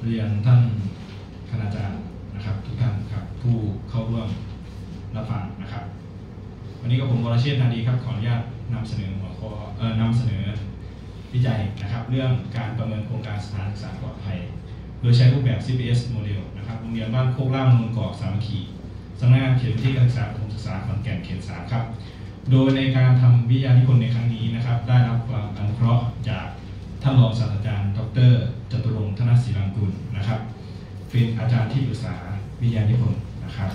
เรียนท่านคณาจารย์นะครับทุกท่านครับผู้เข้าร่วมรับฟังนะครับวันนี้ก็ผมวรเชษฐ์นาดีครับขออนุญาตนำเสนอหัวข้อนำเสนอวิจัยนะครับเรื่องการประเมินโครงการสถานศึกษาปลอดภัยโดยใช้รูปแบบ CPS โมเดลนะครับโรงเรียนบ้านโคกล่ามนูนกอกสามัคคีสำนักงานเขตพื้นที่การศึกษาประถมศึกษาขอนแก่นเขต 3ครับโดยในการทำวิทยานิพนธ์ในครั้งนี้นะครับได้รับความอนุเคราะห์จากท่านรองศาสตราจารย์ดร.จตุรงค์ ธนศิรังกุลนะครับเป็นอาจารย์ที่ปรึกษาวิทยานิพนธ์นะครับ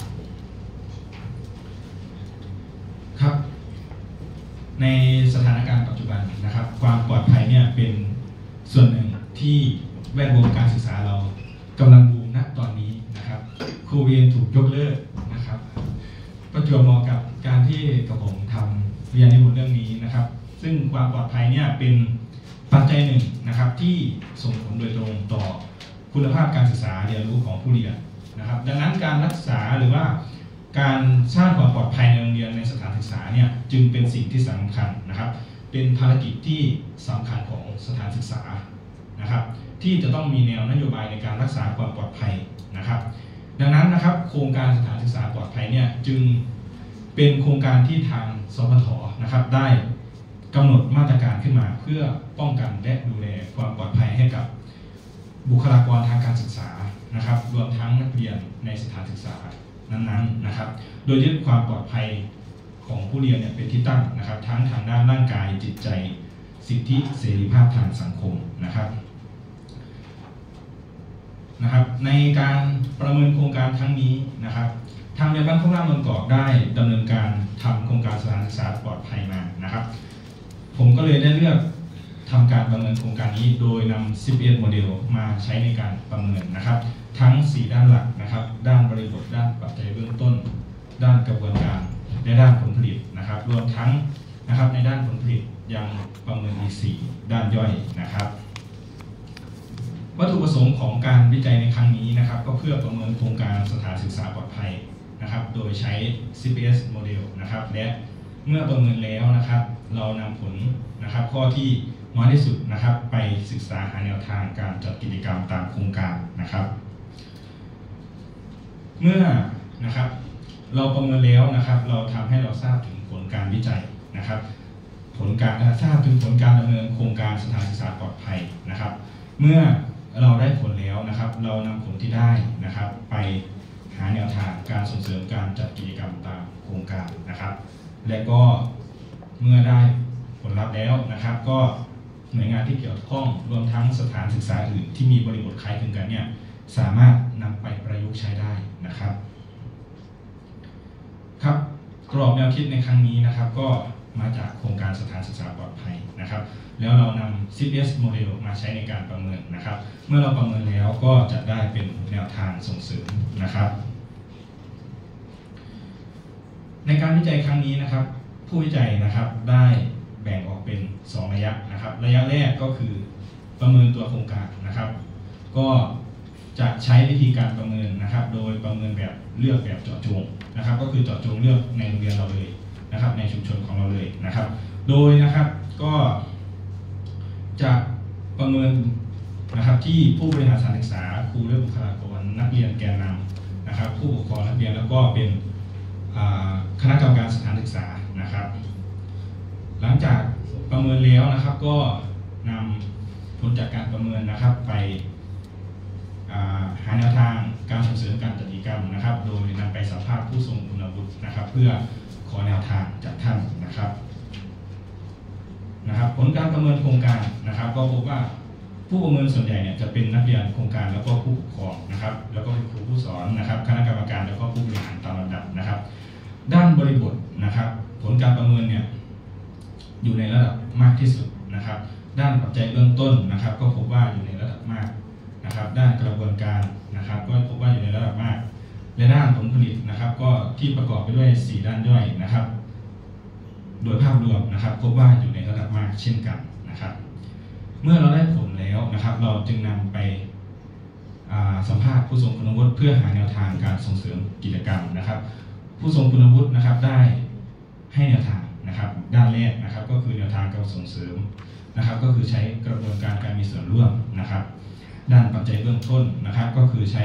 ครับในสถานการณ์ปัจจุบันนะครับความปลอดภัยเนี่ยเป็นส่วนหนึ่งที่แวดวงการศึกษาเรากำลังบูมณตอนนี้นะครับครูเวรถูกยกเลิกนะครับประจวบเหมาะกับการที่กับผมทำวิทยานิพนธ์เรื่องนี้นะครับซึ่งความปลอดภัยเนี่ยเป็นปัจจัยหนึ่งนะครับที่ส่งผลโดยตรงต่อคุณภาพการศึกษาเรียนรู้ของผู้เรียนนะครับดังนั้นการรักษาหรือว่าการสร้างความปลอดภัยในโรงเรียนในสถานศึกษาเนี่ยจึงเป็นสิ่งที่สำคัญนะครับเป็นภารกิจที่สำคัญของสถานศึกษานะครับที่จะต้องมีแนวนโยบายในการรักษาความปลอดภัยนะครับดังนั้นนะครับโครงการสถานศึกษาปลอดภัยเนี่ยจึงเป็นโครงการที่ทางสพทนะครับได้กำหนดมาตรการขึ้นมาเพื่อป้องกันและดูแลความปลอดภัยให้กับบุคลากรทางการศึกษานะครับรวมทั้งนักเรียนในสถานศึกษานั้นๆนะครับโดยยึดความปลอดภัยของผู้เรียนเนี่ยเป็นที่ตั้งนะครับทั้งทางด้านร่างกายจิตใจสิทธิเสรีภาพทางสังคมนะครับในการประเมินโครงการครั้งนี้นะครับทางโรงเรียนบ้านโคกล่ามนูนกอกได้ดำเนินการทำโครงการสถานศึกษาปลอดภัยมานะครับผมก็เลยได้เลือกทำการประเมินโครงการนี้โดยนำ CPS โมเดลมาใช้ในการประเมินนะครับทั้ง 4 ด้านหลักนะครับด้านบริบทด้านปัจจัยเบื้องต้นด้านกระบวนการและด้านผลผลิตนะครับรวมทั้งนะครับในด้านผลผลิตยังประเมินอีก 4 ด้านย่อยนะครับวัตถุประสงค์ของการวิจัยในครั้งนี้นะครับก็เพื่อประเมินโครงการสถานศึกษาปลอดภัยนะครับโดยใช้ CPS โมเดลนะครับและเมื่อประเมินแล้วนะครับเรานำผลนะครับข้อที่น้อยที่สุดนะครับไปศึกษาหาแนวทางการจัดกิจกรรมตามโครงการนะครับเมื่อนะครับเราประเมินแล้วนะครับเราทำให้เราทราบถึงผลการวิจัยนะครับผลการทราบถึงผลการดำเนินโครงการสถานศึกษาปลอดภัยนะครับเมื่อเราได้ผลแล้วนะครับเรานำผลที่ได้นะครับไปหาแนวทางการส่งเสริมการจัดกิจกรรมตามโครงการนะครับและก็เมื่อได้ผลลัพธ์แล้วนะครับก็หน่วยงานที่เกี่ยวข้องรวมทั้งสถานศึกษาอื่นที่มีบริบทคล้ายคลึงกันเนี่ยสามารถนำไปประยุกต์ใช้ได้นะครับครับกรอบแนวคิดในครั้งนี้นะครับก็มาจากโครงการสถานศึกษาปลอดภัยนะครับแล้วเรานำ CPS โมเดลมาใช้ในการประเมินนะครับเมื่อเราประเมินแล้วก็จะได้เป็นแนวทางส่งเสริมนะครับในการวิจัยครั้งนี้นะครับผู้วิจัยนะครับได้แบ่งออกเป็น2 ระยะนะครับระยะแรกก็คือประเมินตัวโครงการนะครับก็จะใช้วิธีการประเมินนะครับโดยประเมินแบบเลือกแบบเจาะจงนะครับก็คือเจาะจงเลือกในโรงเรียนเราเลยนะครับในชุมชนของเราเลยนะครับโดยนะครับก็จะประเมินนะครับที่ผู้บริหารสถานศึกษาครูและบุคลากรนักเรียนแกนนำนะครับผู้ปกครองนักเรียนแล้วก็เป็นคณะกรรมการสถานศึกษานะครับหลังจากประเมินแล้วนะครับก็นำผลจากการประเมินนะครับไปหาแนวทางการส่งเสริมการจัดกิจกรรมนะครับโดยนำไปสัมภาษณ์ผู้ทรงคุณวุฒินะครับเพื่อขอแนวทางจากท่านนะครับผลการประเมินโครงการนะครับก็พบว่าผู้ประเมินส่วนใหญ่เนี่ยจะเป็นนักเรียนโครงการแล้วก็ผู้ปกครองนะครับแล้วก็เป็นครูผู้สอนนะครับคณะกรรมการแล้วก็ผู้บริหารตามลำดับนะครับด้านบริบทนะครับผลการประเมินเนี่ยอยู่ในระดับมากที่สุดนะครับด้านปัจจัยเบื้องต้นนะครับก็พบว่าอยู่ในระดับมากนะครับด้านกระบวนการนะครับก็พบว่าอยู่ในระดับมากและด้านผลผลิตนะครับก็ที่ประกอบไปด้วย4 ด้านย่อยนะครับโดยภาพรวมนะครับพบว่าอยู่ในระดับมากเช่นกันนะครับเมื่อเราได้ผลแล้วนะครับเราจึงนำไปสัมภาษณ์ผู้ทรงคุณวุฒิเพื่อหาแนวทางการส่งเสริมกิจกรรมนะครับผู้ทรงคุณวุฒินะครับได้ให้แนวทางนะครับด้านแรกนะครับก็คือแนวทางการส่งเสริมนะครับก็คือใช้กระบวนการมีส่วนร่วมนะครับด้านปัจจัยเบื้องต้นนะครับก็คือใช้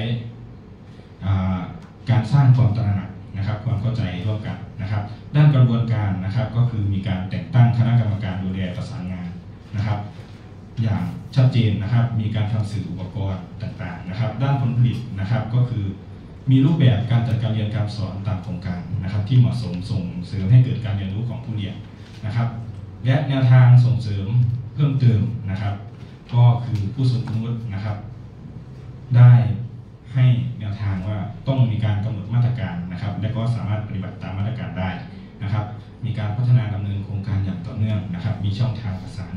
การสร้างความตระหนักนะครับความเข้าใจร่วมกันนะครับด้านกระบวนการนะครับก็คือมีการแต่งตั้งคณะกรรมการดูแลประสานงานนะครับอย่างชัดเจนนะครับมีการทำสื่ออุปกรณ์ต่างๆนะครับด้านผลผลิตนะครับก็คือมีรูปแบบการจัดการเรียนการสอนตามโครงการนะครับที่เหมาะสมส่งเสริมให้เกิดการเรียนรู้ของผู้เรียนนะครับและแนวทางส่งเสริมเพิ่มเติมนะครับก็คือผู้ทรงคุณวุฒินะครับได้ให้แนวทางว่าต้องมีการกำหนดมาตรการนะครับและก็สามารถปฏิบัติตามมาตรการได้นะครับมีการพัฒนาดำเนินโครงการอย่างต่อเนื่องนะครับมีช่องทางประสาน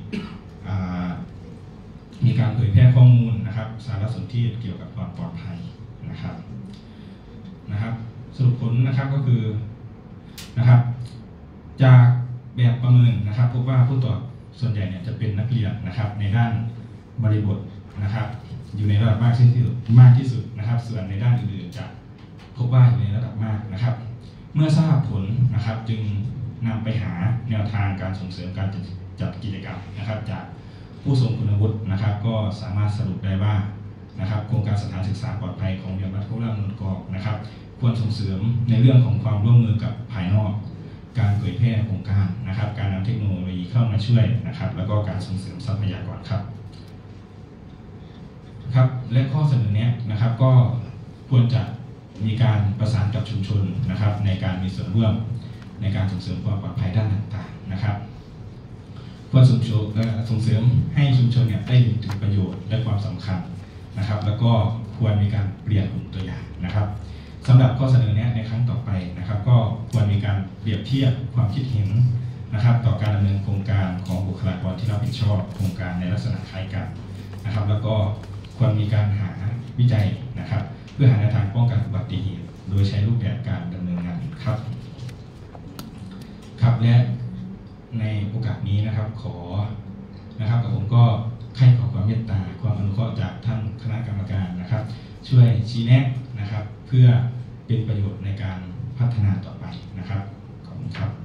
มีการเผยแพร่ข้อมูลนะครับสารสนเทศเกี่ยวกับความปลอดภัยนะครับสรุปผลนะครับก็คือนะครับจากแบบประเมินนะครับพบว่าผู้ตรวจส่วนใหญ่เนี่ยจะเป็นนักเรียนนะครับในด้านบริบทนะครับอยู่ในระดับมากที่สุดนะครับส่วนในด้านอื่นๆจะพบว่าอยู่ในระดับมากนะครับเมื่อทราบผลนะครับจึงนำไปหาแนวทางการส่งเสริมการจัดกิจกรรมนะครับจากผู้ทรงคุณวุฒินะครับก็สามารถสรุปได้ว่านะครับโครงการสถานศึกษาปลอดภัยของโรงเรียนวัดโคราชนนท์กอกนะครับควรส่งเสริมในเรื่องของความร่วมมือกับภายนอกการเผยแพร่โครงการนะครับการนำเทคโนโลยีเข้ามาช่วยนะครับแล้วก็การส่งเสริมทรัพยากรครับและข้อเสนอแนะนะครับก็ควรจะมีการประสานกับชุมชนนะครับในการมีส่วนร่วมในการส่งเสริมความปลอดภัยด้านต่างๆนะครับควรส่งเสริมให้ชุมชนเนี่ยได้เห็นถึงประโยชน์และความสำคัญนะครับแล้วก็ควรมีการเปลี่ยนกลุ่มตัวอย่างนะครับสำหรับข้อเสนอแนะในครั้งต่อไปนะครับก็ควรมีการเปรียบเทียบความคิดเห็นนะครับต่อการดำเนินโครงการของบุคลากรที่รับผิดชอบโครงการในลักษณะคล้ายกันนะครับแล้วก็ควรมีการหาวิจัยนะครับเพื่อหาแนวทางป้องกันอุบัติเหตุโดยใช้รูปแบบการดำเนินงานครับและในโอกาสนี้นะครับขอนะครับกับผมก็ขอความเมตตาความอนุเคราะห์จากท่านคณะกรรมการนะครับช่วยชี้แนะนะครับเพื่อเป็นประโยชน์ในการพัฒนาต่อไปนะครับขอบคุณครับ